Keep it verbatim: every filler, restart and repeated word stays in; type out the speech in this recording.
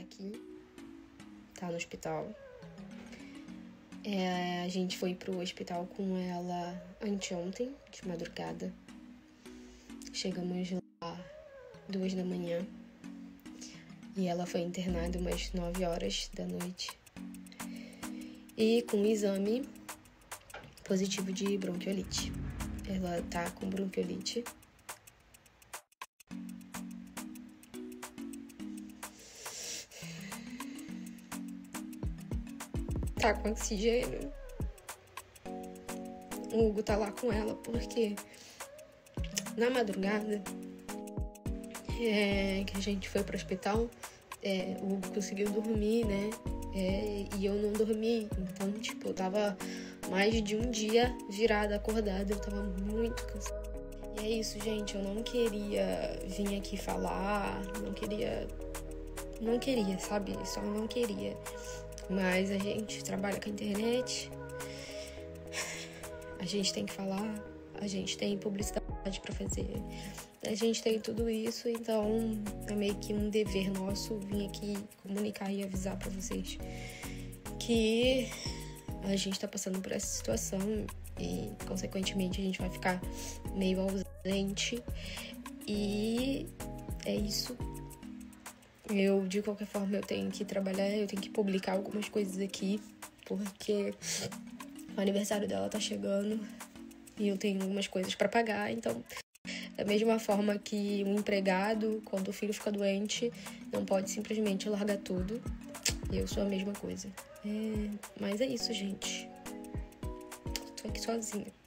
aqui, tá no hospital. É, a gente foi pro hospital com ela anteontem, de madrugada. Chegamos lá duas da manhã e ela foi internada umas nove horas da noite. E com um exame positivo de bronquiolite. Ela tá com bronquiolite. Tá com oxigênio. O Hugo tá lá com ela porque na madrugada é, que a gente foi pro hospital, é, o Hugo conseguiu dormir, né? É, e eu não dormi. Então, tipo, eu tava mais de um dia virada, acordada. Eu tava muito cansada. E é isso, gente. Eu não queria vir aqui falar. Não queria... Não queria, sabe? Só não queria. Mas a gente trabalha com a internet, a gente tem que falar, a gente tem publicidade pra fazer, a gente tem tudo isso, então é meio que um dever nosso vir aqui comunicar e avisar pra vocês que a gente tá passando por essa situação e, consequentemente, a gente vai ficar meio ausente. E é isso. Eu, de qualquer forma, eu tenho que trabalhar, eu tenho que publicar algumas coisas aqui, porque o aniversário dela tá chegando e eu tenho algumas coisas pra pagar. Então, da mesma forma que um empregado, quando o filho fica doente, não pode simplesmente largar tudo, eu sou a mesma coisa. É... Mas é isso, gente. Tô aqui sozinha.